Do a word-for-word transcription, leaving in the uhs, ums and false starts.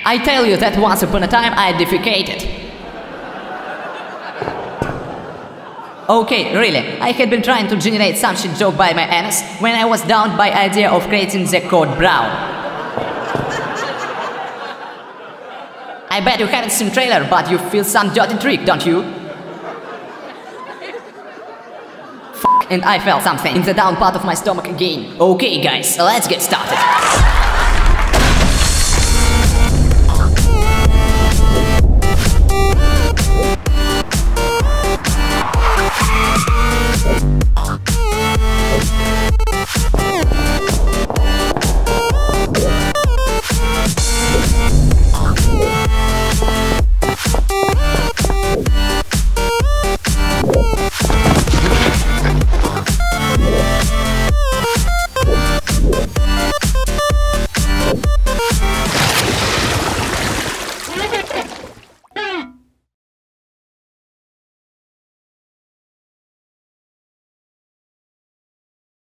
I tell you that once upon a time I defecated. Okay, really, I had been trying to generate some shit joke by my anus when I was downed by idea of creating the code brown. I bet you haven't seen trailer, but you feel some dirty trick, don't you? Fuck, and I felt something in the down part of my stomach again. Okay guys, let's get started.